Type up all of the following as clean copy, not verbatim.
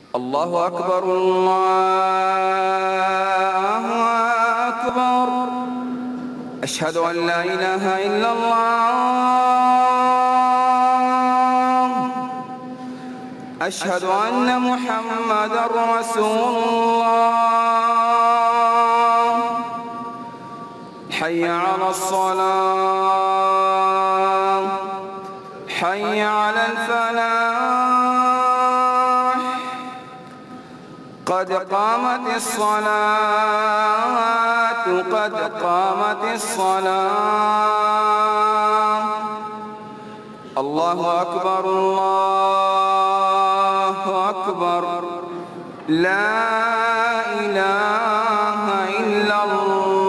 الله أكبر الله أكبر. أشهد أن لا إله إلا الله. أشهد أن محمدًا رسول الله. حي على الصلاة، حي على الفلاح، قد قامت الصلاة، قد قامت الصلاة. الله أكبر الله أكبر. لا إله إلا الله.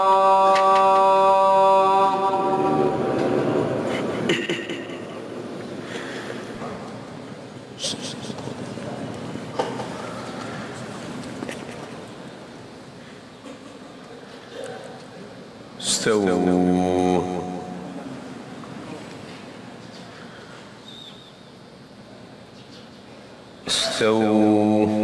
استووا. استووا.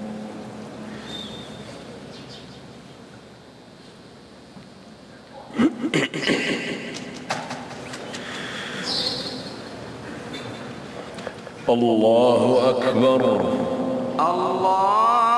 الله أكبر. الله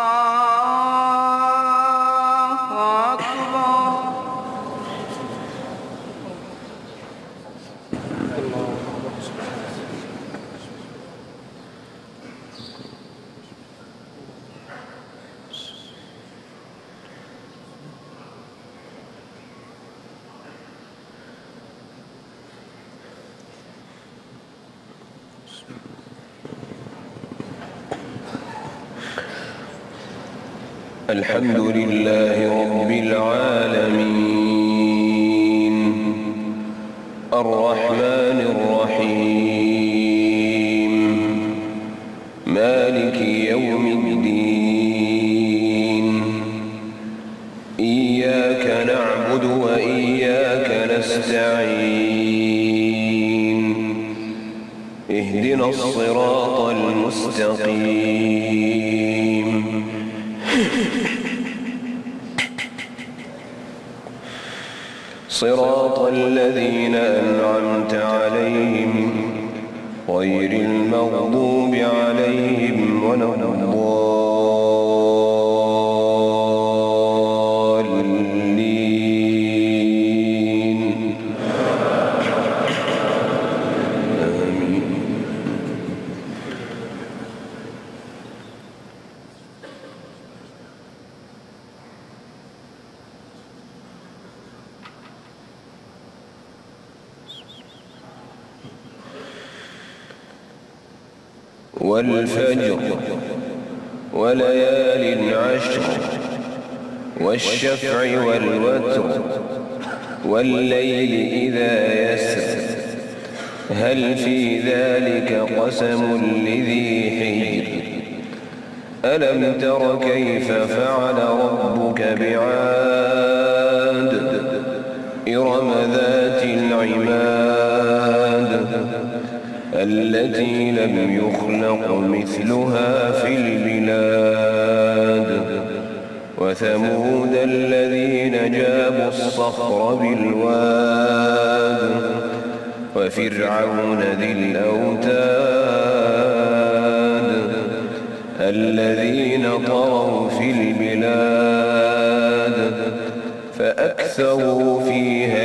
الحمد لله رب العالمين، الرحمن الرحيم، مالك يوم الدين. إياك نعبد وإياك نستعين. اهدنا الصراط المستقيم. صراط الذين أنعمت عليهم غير المغضوب عليهم ولا الضالين. آمين. والفجر وليال عشر والشفع والوتر والليل إذا يسر هل في ذلك قسم لذي حجر ألم تر كيف فعل ربك بعاد إرم ذات العماد التي لم يخلق مثلها في البلاد وثمود الذين جابوا الصخر بالواد وفرعون ذي الأوتاد الذين طغوا في البلاد فأكثروا فيها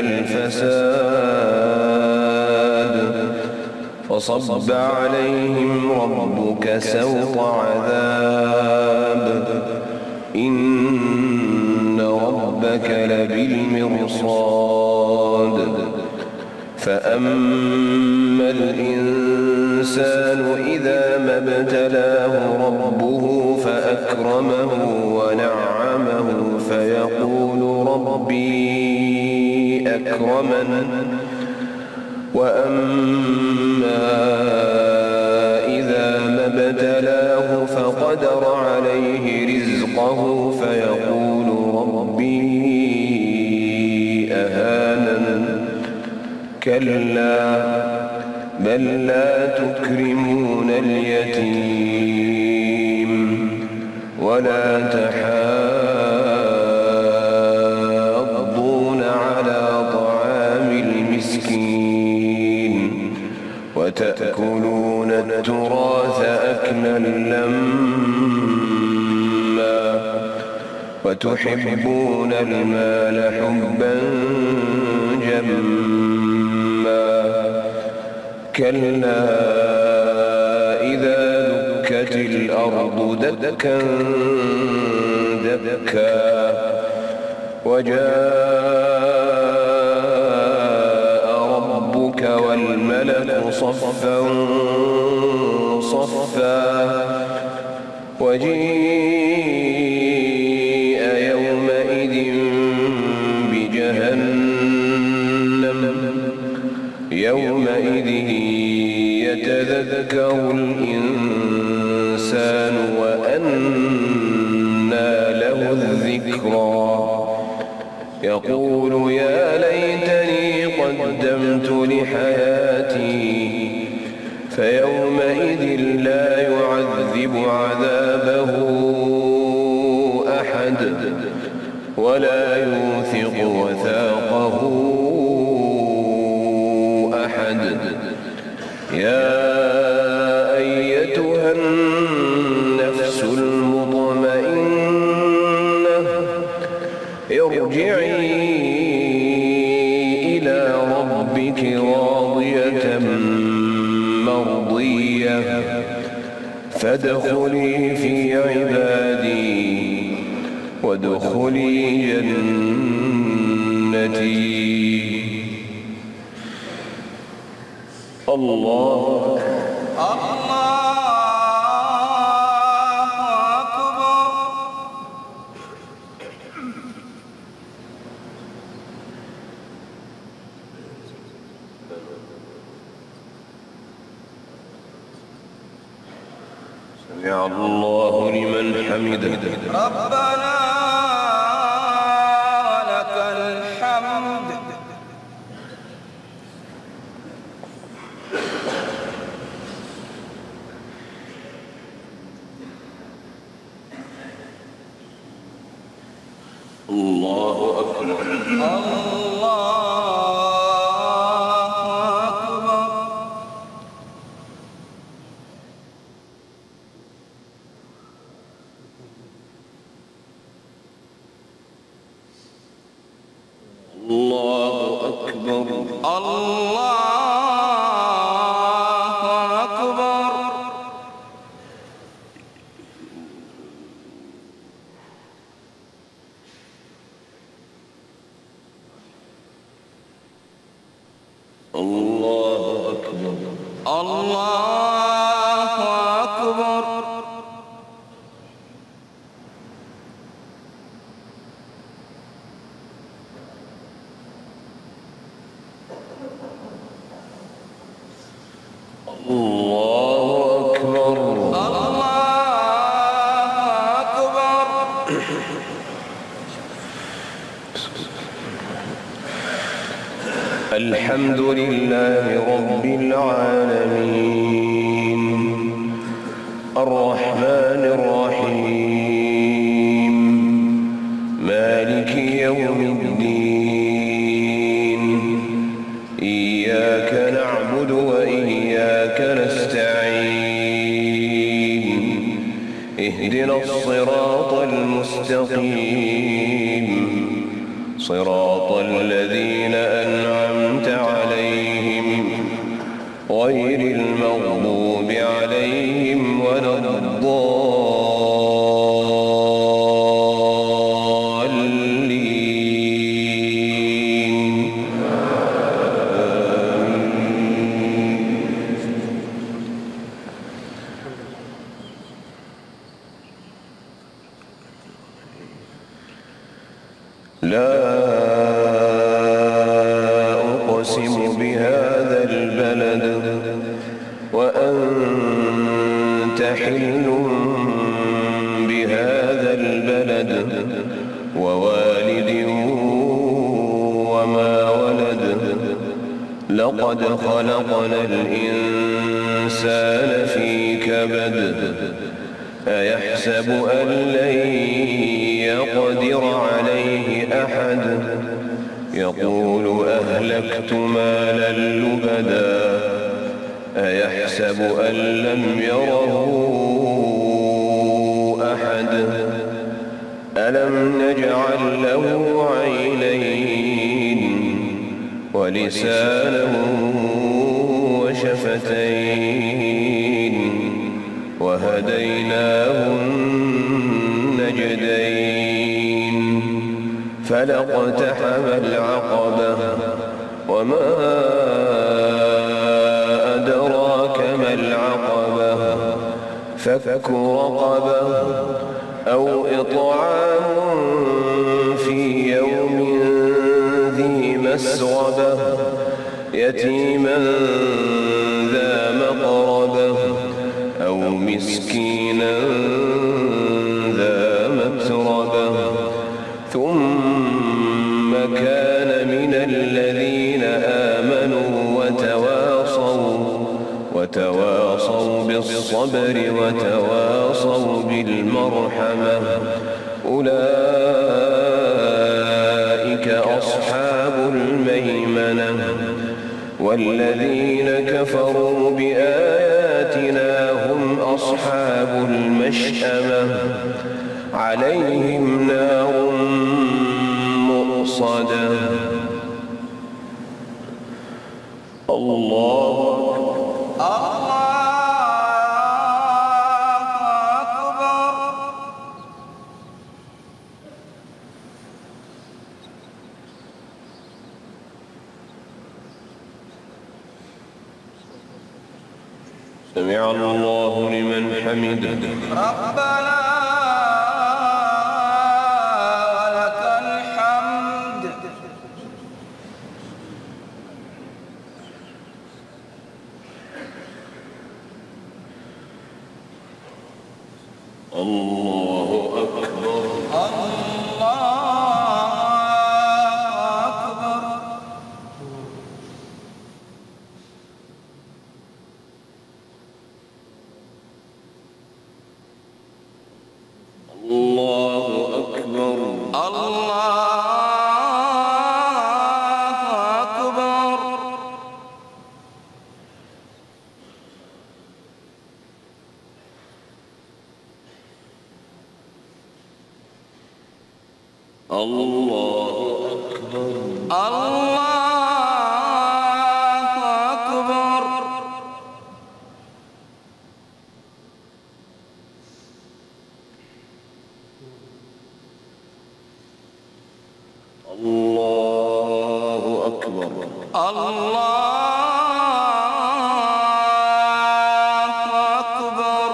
الفساد فصب عليهم ربك سوط عذاب إن ربك لبالمرصاد فأما الإنسان إذا ما ابتلاه ربه فأكرمه ونعمه فيقول ربي أكرمن وأما إذا ما ابتلاه فقدر عليه رزقه فيقول ربي أهانن كلا بل لا تكرمون اليتيم ولا تحاضون على طعام المسكين وتأكلون التراث أكلا لما وتحبون المال حبا جما كلا إذا دكت الأرض دكا دكا وجاء ربك والملك صفا صفا وجيء يومئذ بجهنم يومئذ يتذكر الإنسان وأنى له الذكرى يقول يا ليتني قدمت لحياتي فيومئذ لا يعذب عذابه أحد ولا يوثق وثاقه أحد يا أيتها النفس المطمئنة ارجعي إلى ربك راضية مرضية فادخلي في عبادي وادخلي جنتي. الله سمع الله لمن حمده ربنا ولك الحمد. الله أكبر الله أكبر الله أكبر. الله أكبر الله أكبر. الله أكبر الحمد لله رب العالمين الرحمن الرحيم مالك يوم الدين إياك نعبد وإياك نستعين اهدنا الصراط المستقيم صراط الذين أنعمت عليهم غير المغضوب عليهم ولا الضالين. لا أقسم بهذا البلد وأنت حل بهذا البلد ووالد وما ولد لقد خلقنا الإنسان في كبد أيحسب أن لن يقدر عليه أحد يقول أهلكت مالا لبدا أيحسب أن لم يره أحد ألم نجعل له عينين ولسانا وشفتين وهديناه النجدين فلاقتحم العقبة وما أدراك ما العقبة فك رقبة أو إطعام في يوم ذي مسغبة يتيما ذا مقربة أو مسكينا ذا متربة ثم كان من الذين آمنوا وتواصوا بالصبر وتواصوا بالمرحمة أولئك أصحاب الميمنة والذين كفروا بآياتنا هم أصحاب المشأمة عليهم نار مؤصدة الله أكبر. سمع الله لمن حمده ربنا ولك الحمد. الله أكبر الله أكبر. الله أكبر الله أكبر. الله أكبر الله أكبر. الله أكبر الله أكبر.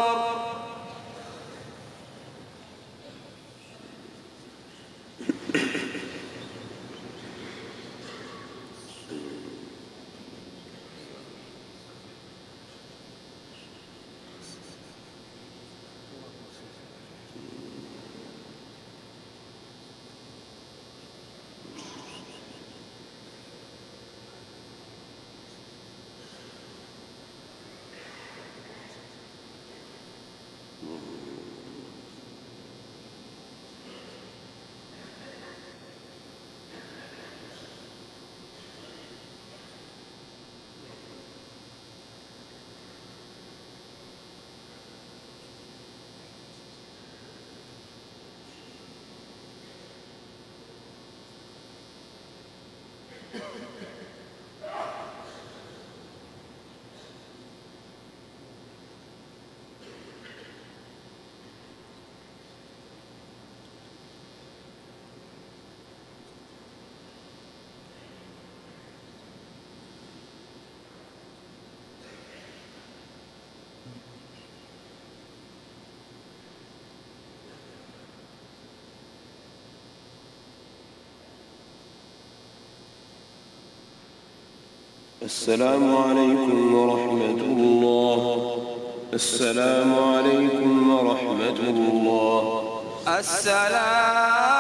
السلام عليكم ورحمة الله. السلام عليكم ورحمة الله. السلام